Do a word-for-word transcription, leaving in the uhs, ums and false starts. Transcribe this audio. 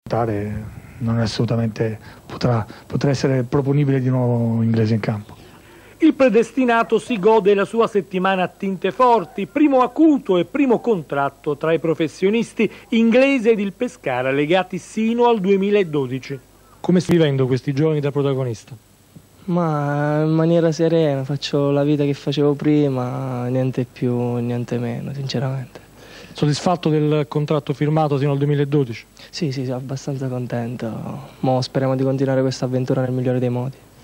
Non è assolutamente, potrà, potrà essere proponibile di nuovo inglese in campo. Il predestinato si gode la sua settimana a tinte forti, primo acuto e primo contratto tra i professionisti inglese ed il Pescara legati sino al duemiladodici. Come stai vivendo questi giorni da protagonista? Ma in maniera serena, faccio la vita che facevo prima, niente più, niente meno, sinceramente. Soddisfatto del contratto firmato sino al duemiladodici? Sì, sì, sono abbastanza contento. Mo speriamo di continuare questa avventura nel migliore dei modi.